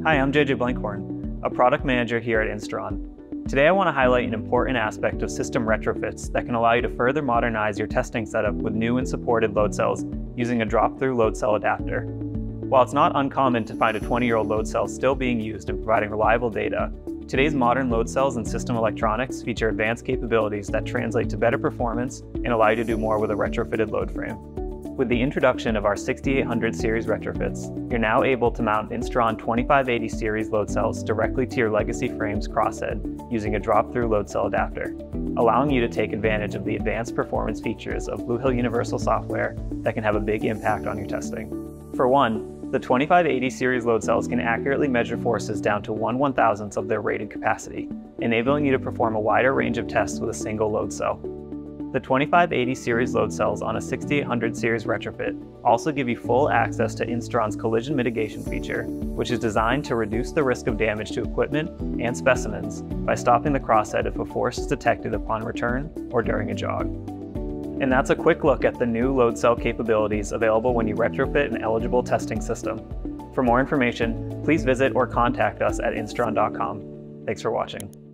Hi, I'm JJ Blankhorn, a product manager here at Instron. Today I want to highlight an important aspect of system retrofits that can allow you to further modernize your testing setup with new and supported load cells using a drop-through load cell adapter. While it's not uncommon to find a 20-year-old load cell still being used and providing reliable data, today's modern load cells and system electronics feature advanced capabilities that translate to better performance and allow you to do more with a retrofitted load frame. With the introduction of our 6800 series retrofits, you're now able to mount Instron 2580 series load cells directly to your legacy frame's crosshead using a drop-through load cell adapter, allowing you to take advantage of the advanced performance features of Bluehill Universal software that can have a big impact on your testing. For one, the 2580 series load cells can accurately measure forces down to 1/1000th of their rated capacity, enabling you to perform a wider range of tests with a single load cell. The 2580 series load cells on a 6800 series retrofit also give you full access to Instron's collision mitigation feature, which is designed to reduce the risk of damage to equipment and specimens by stopping the crosshead if a force is detected upon return or during a jog. And that's a quick look at the new load cell capabilities available when you retrofit an eligible testing system. For more information, please visit or contact us at instron.com. Thanks for watching.